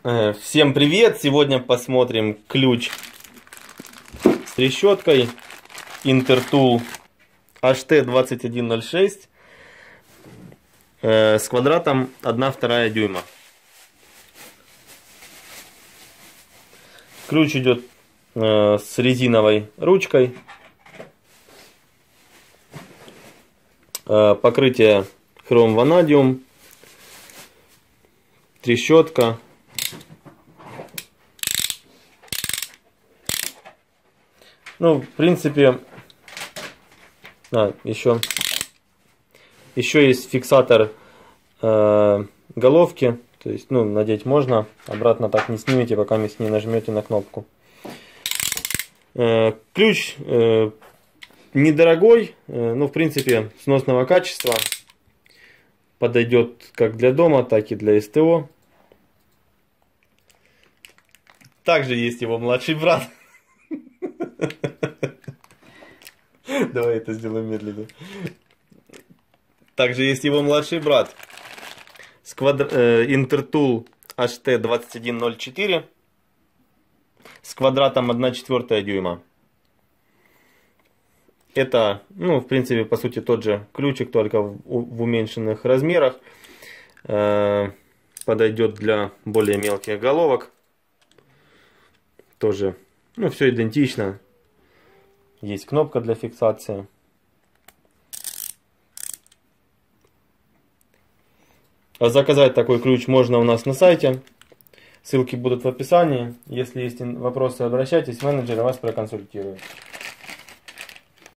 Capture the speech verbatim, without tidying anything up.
Всем привет! Сегодня посмотрим ключ с трещоткой Intertool эйч ти двадцать один ноль шесть с квадратом одна вторая дюйма. Ключ идет с резиновой ручкой. Покрытие хром ванадиум, трещотка. Ну, в принципе, а, еще, еще есть фиксатор э, головки. То есть, ну, надеть можно. Обратно так не снимете, пока не нажмете на кнопку. Э, ключ э, недорогой, э, ну, в принципе, сносного качества. Подойдет как для дома, так и для СТО. Также есть его младший брат. Давай это сделаем медленно. Также есть его младший брат. Сквадр... Э, Intertool эйч ти двадцать один ноль четыре с квадратом одна четвертая дюйма. Это, ну, в принципе, по сути, тот же ключик, только в, в уменьшенных размерах. Э, подойдет для более мелких головок. Тоже, ну, все идентично. Есть кнопка для фиксации. А заказать такой ключ можно у нас на сайте. Ссылки будут в описании. Если есть вопросы, обращайтесь, менеджер вас проконсультирует.